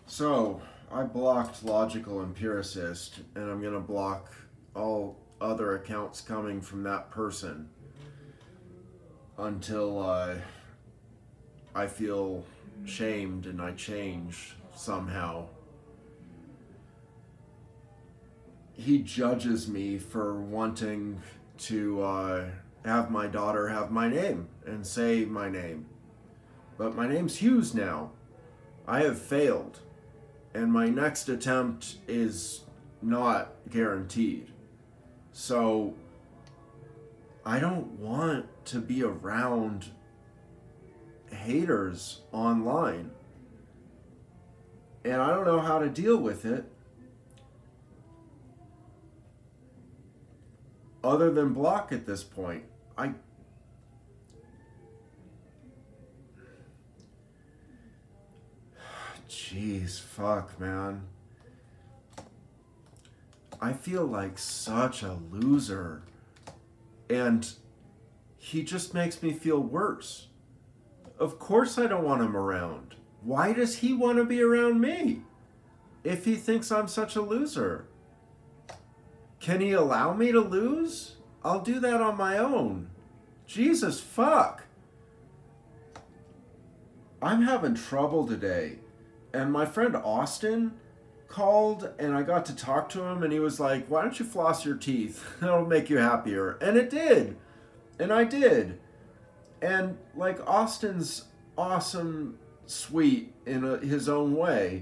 So, I blocked Logical Empiricist, and I'm going to block all other accounts coming from that person until I feel shamed and I change somehow. He judges me for wanting to have my daughter have my name and say my name. But my name's Hughes now. I have failed. And my next attempt is not guaranteed. So I don't want to be around haters online. And I don't know how to deal with it other than block at this point. Jeez, fuck, man. I feel like such a loser. And he just makes me feel worse. Of course I don't want him around. Why does he want to be around me if he thinks I'm such a loser? Can he allow me to lose? I'll do that on my own. Jesus, fuck. I'm having trouble today. And my friend Austin called and I got to talk to him and he was like, why don't you floss your teeth? That'll make you happier. And it did. And I did. And like Austin's awesome, sweet in his own way.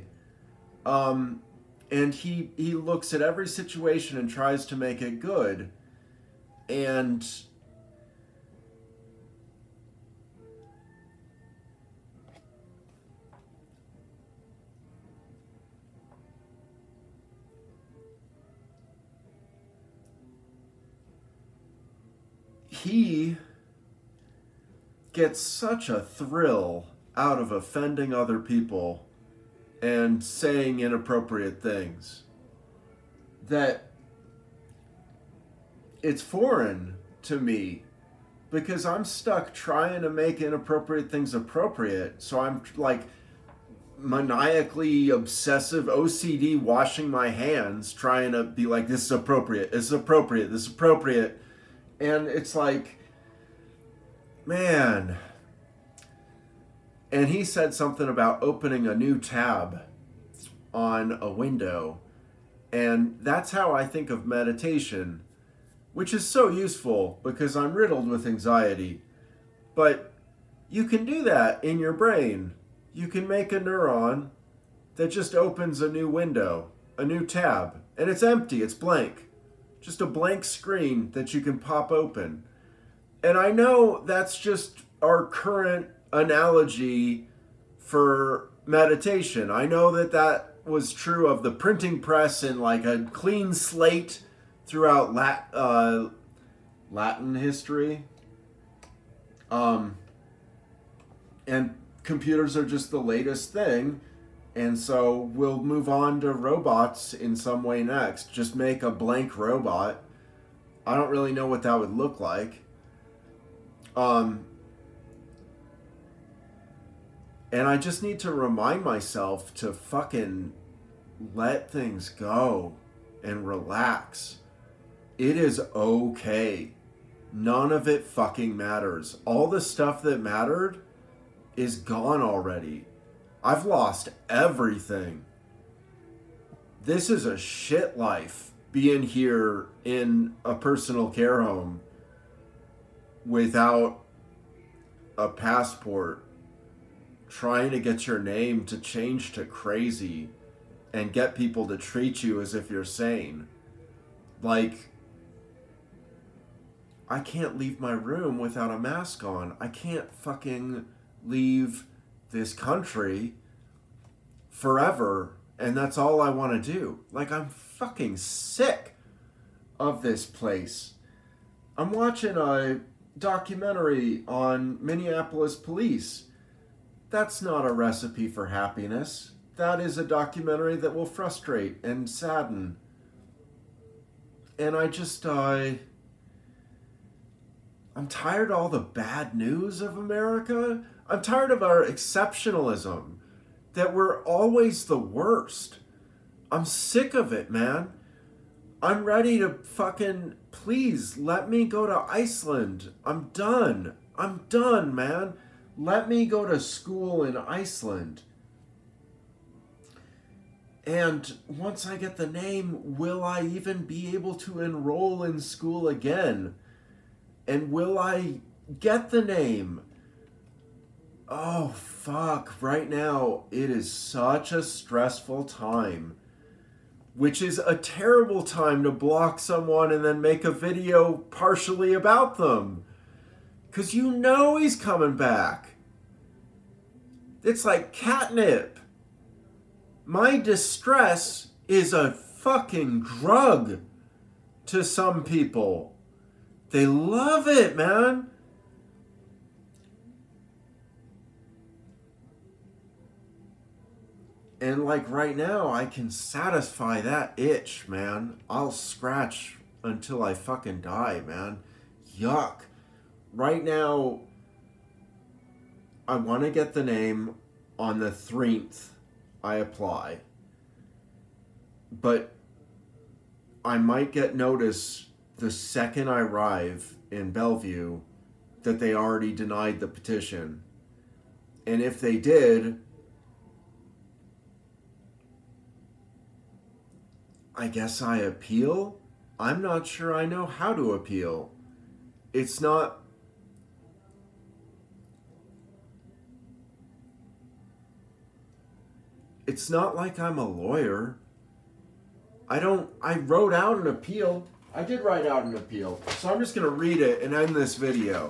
And he looks at every situation and tries to make it good. And he gets such a thrill out of offending other people and saying inappropriate things that it's foreign to me because I'm stuck trying to make inappropriate things appropriate. So I'm like maniacally obsessive OCD washing my hands trying to be like, this is appropriate, this is appropriate, this is appropriate. And it's like, man. And he said something about opening a new tab on a window. And that's how I think of meditation, which is so useful because I'm riddled with anxiety. But you can do that in your brain. You can make a neuron that just opens a new window, a new tab, and it's empty, it's blank. Just a blank screen that you can pop open. And I know that's just our current analogy for meditation. I know that that was true of the printing press and like a clean slate throughout Latin history. And computers are just the latest thing. And so we'll move on to robots in some way next. Just make a blank robot. I don't really know what that would look like. And I just need to remind myself to fucking let things go and relax. It is okay. None of it fucking matters. All the stuff that mattered is gone already. I've lost everything. This is a shit life, being here in a personal care home without a passport, trying to get your name to change to crazy and get people to treat you as if you're sane. Like, I can't leave my room without a mask on. I can't fucking leave this country forever, and that's all I want to do. Like, I'm fucking sick of this place. I'm watching a documentary on Minneapolis police. That's not a recipe for happiness. That is a documentary that will frustrate and sadden. And I just, I'm tired of all the bad news of America. I'm tired of our exceptionalism that we're always the worst. I'm sick of it, man. I'm ready to fucking, please let me go to Iceland. I'm done. I'm done, man. Let me go to school in Iceland. And once I get the name, will I even be able to enroll in school again? And will I get the name? Oh, fuck. Right now, it is such a stressful time. Which is a terrible time to block someone and then make a video partially about them. Because you know he's coming back. It's like catnip. My distress is a fucking drug to some people. They love it, man. And like right now, I can satisfy that itch, man. I'll scratch until I fucking die, man. Yuck. Right now, I want to get the name on the 3rd I apply. But I might get notice the second I arrive in Bellevue that they already denied the petition. And if they did, I guess I appeal? I'm not sure I know how to appeal. It's not... It's not like I'm a lawyer. I wrote out an appeal. I did write out an appeal. So I'm just going to read it and end this video.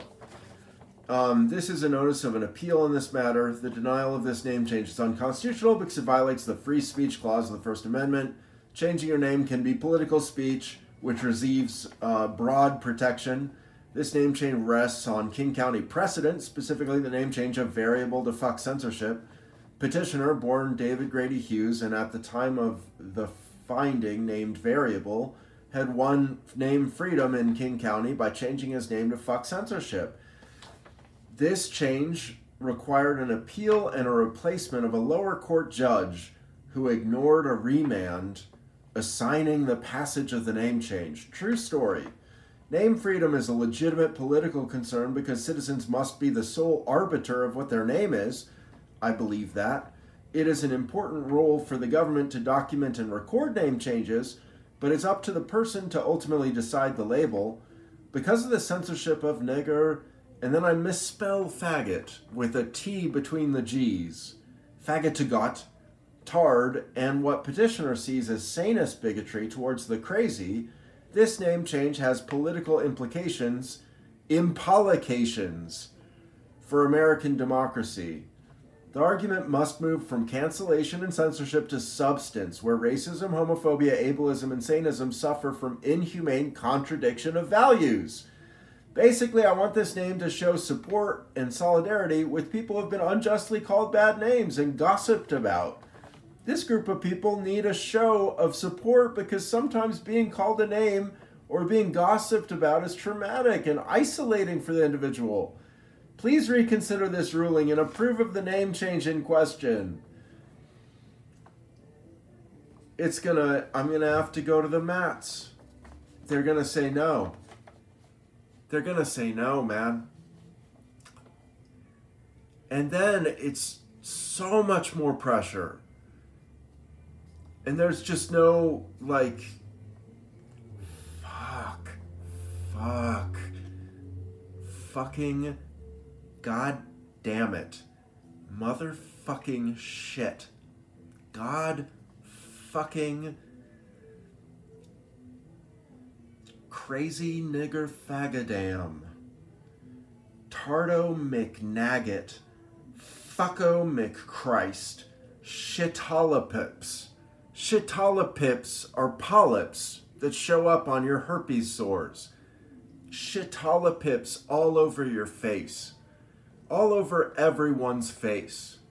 This is a notice of an appeal in this matter. The denial of this name change is unconstitutional because it violates the free speech clause of the First Amendment. Changing your name can be political speech, which receives broad protection. This name change rests on King County precedent, specifically the name change of variable to fuck censorship. Petitioner, born David Grady Hughes, and at the time of the finding named variable, had won name freedom in King County by changing his name to fuck censorship. This change required an appeal and a replacement of a lower court judge who ignored a remand assigning the passage of the name change. True story. Name freedom is a legitimate political concern because citizens must be the sole arbiter of what their name is. I believe that. It is an important role for the government to document and record name changes, but it's up to the person to ultimately decide the label. Because of the censorship of nigger, and then I misspell faggot with a T between the G's, faggotagot, tard, and what petitioner sees as sanest bigotry towards the crazy, this name change has political implications, implications, for American democracy. The argument must move from cancellation and censorship to substance, where racism, homophobia, ableism, and sanism suffer from inhumane contradiction of values. Basically, I want this name to show support and solidarity with people who have been unjustly called bad names and gossiped about. This group of people need a show of support because sometimes being called a name or being gossiped about is traumatic and isolating for the individual. Please reconsider this ruling and approve of the name change in question. I'm gonna have to go to the mats. They're gonna say no. They're gonna say no, man. And then it's so much more pressure. And there's just no, like, fucking, god damn it. Motherfucking shit. God fucking crazy nigger fagadam. Tardo McNagget. Fucko McChrist. Shitolopips. Shitolopips are polyps that show up on your herpes sores. Shitolopips all over your face. All over everyone's face.